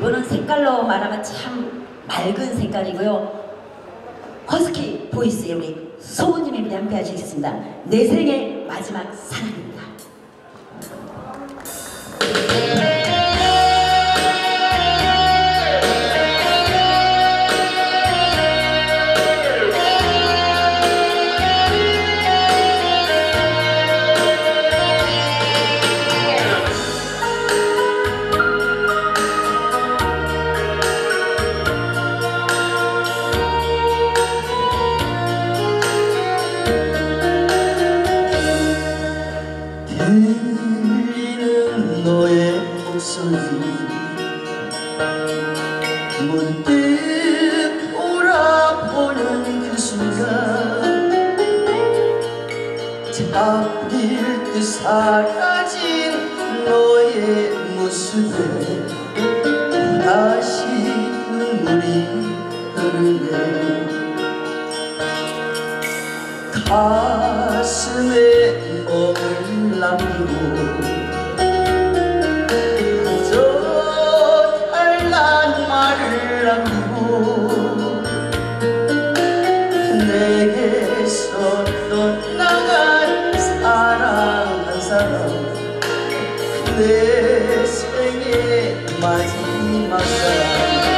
이거는 색깔로 말하면 참 맑은 색깔이고요. 허스키 보이스의 우리 소부님이 함께 하시겠습니다. 내 생의 마지막 사랑입니다. 들리는 너의 목소리 문득 돌아보는 그 순간 잡힐 듯 사라진 너의 모습에 다시 눈물이 흐르네. 가슴에 멍을 남기고 그저 단란 말을 남기고 내게서 떠나간 사랑한 사람 내 생의 마지막 사랑